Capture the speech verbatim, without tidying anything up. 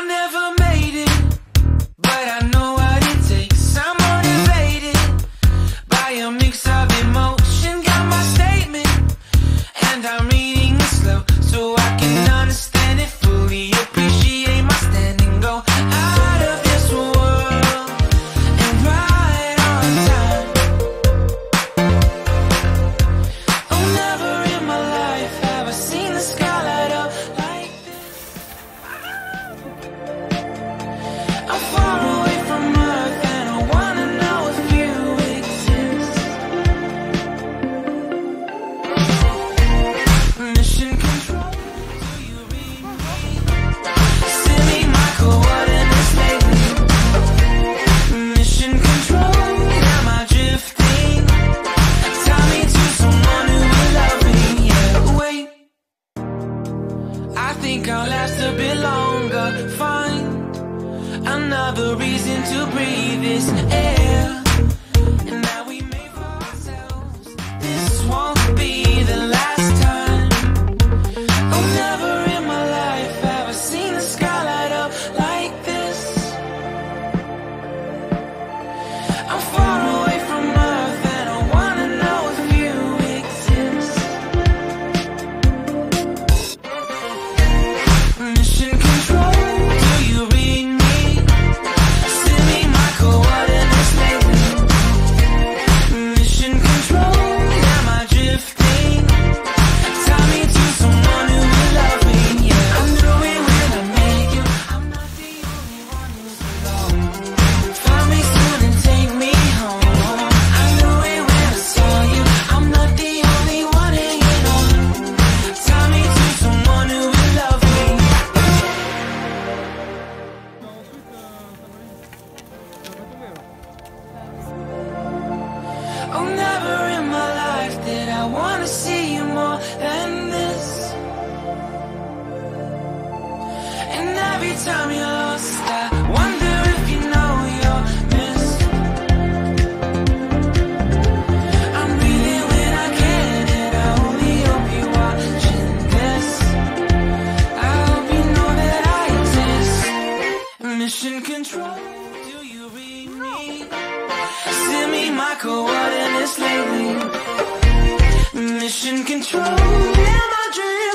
never made it, but I know what it takes. I'm motivated by a mix of emotion. Got my statement, and I'm reading it slow so I can understand it fully. Appreciate my standing, go out of this world and right on time. Oh, never in my life have I seen the sky light up like this. I'm far away from Earth and I wanna know if you exist. Mission control, do you read me? Send me my coordinates lately. Mission control, am I drifting? Tie me to someone who will love me. Yeah, wait, I think I'll last a bit longer. Find another reason to breathe this air, and that we made for ourselves. This won't be the last time. Oh, never in my life have I seen the sky light up like this. I'm far away from Earth and I wanna know if you exist. Mission control, do you read me? Send me my coordinates lately. Mission control, am I drifting? Tie me to someone who will love me. Yeah, I knew it when I met you. I'm not the only one who's alone. Find me soon and take me home. I knew it when I saw you. I'm not the only one hanging on. Tie me to someone who will love me. Oh, never in my life did I wanna see you more than this. And every time you're lost, I wonder if you know you're missed. I'm breathing when I can, and I only hope you're watching this. I hope you know that I exist. Mission control, do you read me? Send me my coordinates lately. Mission control, am I dreaming?